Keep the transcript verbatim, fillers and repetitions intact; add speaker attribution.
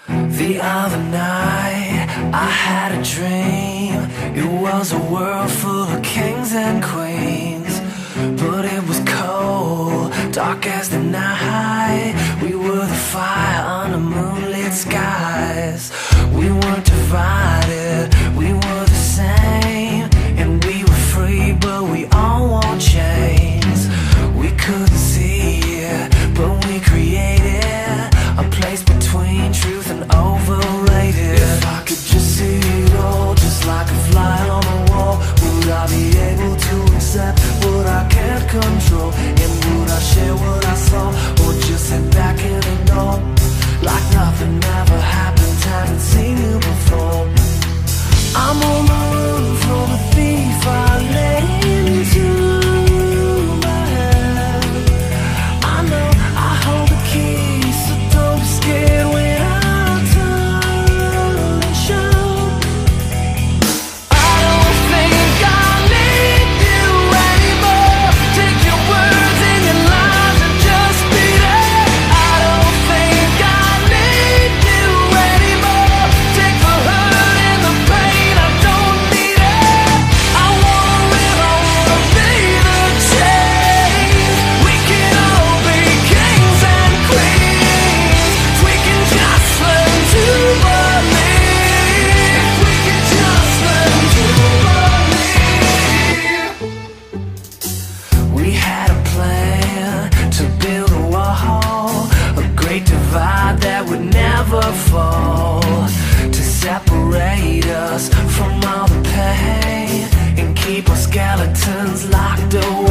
Speaker 1: The other night I had a dream. It was a world full of kings and queens, but it was cold, dark as the night. We were the fire under moonlit skies. We weren't divided, we were the same. And we were free, but we all wore chains. We couldn't see it, but we created a place between truth and overrated. If I could just see it all, just like a fly on the wall, would I be able to accept what I can't control? And would I share what I saw, or just sit back and ignore, like nothing ever happened, haven't seen you before? I'm on the run from a thief I let into my head. I know I hold the key, so don't be scared when I turn and shout. I don't think I need you anymore. Take your words and your lies and just beat it. I don't think I need you anymore. Take the hurt and the pain, I don't need it. I wanna live, I wanna be the change. We can all be kings and queens. We can just learn to believe. We can just learn to believe. We had a plan to build a wall, a great divide that would never fall, to separate us from all the pain and keep our skeletons locked away.